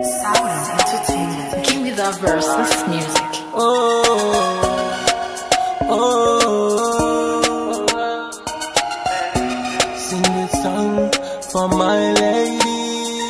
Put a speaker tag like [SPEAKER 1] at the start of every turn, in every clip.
[SPEAKER 1] Sound Entertainment. Give me that verseless music.
[SPEAKER 2] Sing this song for my lady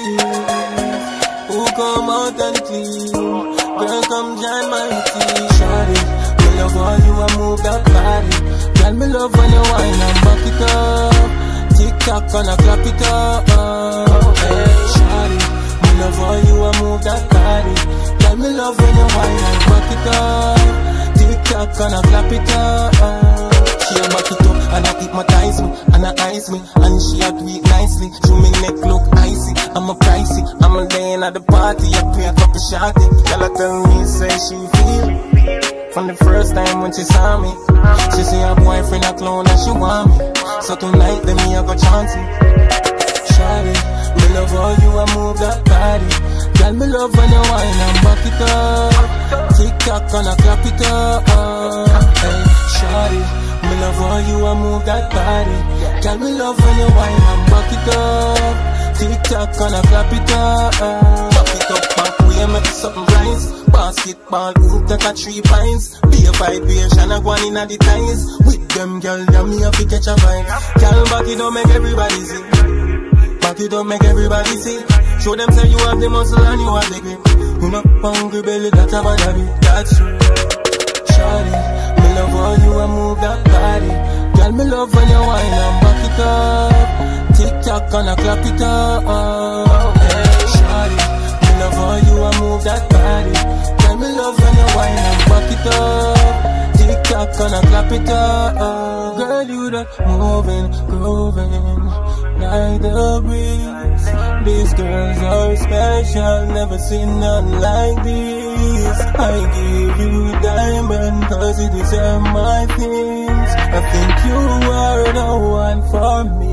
[SPEAKER 2] who come out and clean. Girl, come join my team. Shawty, me love how you a move that body. Girl, me love when you whine and back it up. Tick-tock and a clap it up. Hey, shawty, me love how you a move that body. Girl, me love when you whine and back it up. Tick-tock and a clap it up. She a back it up and a hypnotize me and a ice me, and she a tweak nicely. She me neck look icy, I'm a pricey. I'm a laying at the party, I pay a couple shotty. Girl a tell me say she feel from the first time when she saw me. She say her boyfriend a clown and she want me, so tonight let me a go chance it. Shawty, me love how you a move that body. Girl, me love when you whine and back it up. Tick-tock and a clap it up. Hey, shawty, me love how you a move that body. Girl, me love when you whine and back it up. Tick-tock and a clap it up. Back it up back way, make something rise. Basketball hoop, take a 3 pints. Be a vibration, a go on inna the ties. With them girl, yeah, me have to catch a vibe. Girl, back it up, make everybody see. Back it up, make everybody see. Show them say you have the muscle and you have the grip. You know, hungry belly, that's a bad habit. That's true. Shawty, me love how you a move that body. Girl, me love when you whine and back it up. Tick-tock and a clap it up. Hey, shawty, me love how you a move that body. Girl, me love when you whine and back it up. Tick-tock and a clap it up. Girl, you that moving, grooving like the breeze. These girls are special, never seen none like this. I give you diamond cause you deserve my things. I think you are the one for me.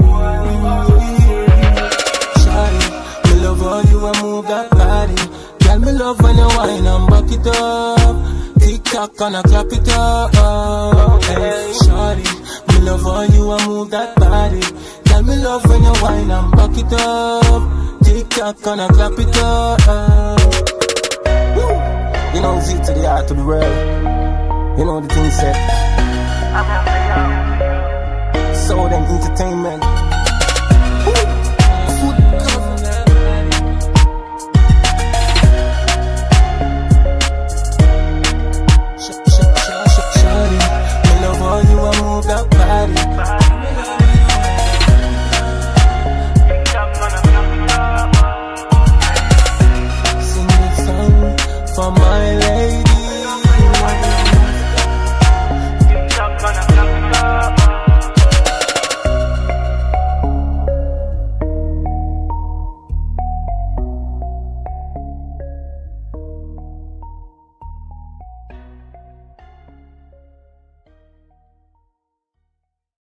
[SPEAKER 2] Shawty, me love how you a move that body. Girl, me love when you whine and back it up. Tick-tock and a clap it up. Hey, shawty, me love how you a move that body. Girl, me love when you whine and back it up. Tick-tock and a clap it up. You know, Z to the art of the world. You know the thing said. So them entertainment. Woo.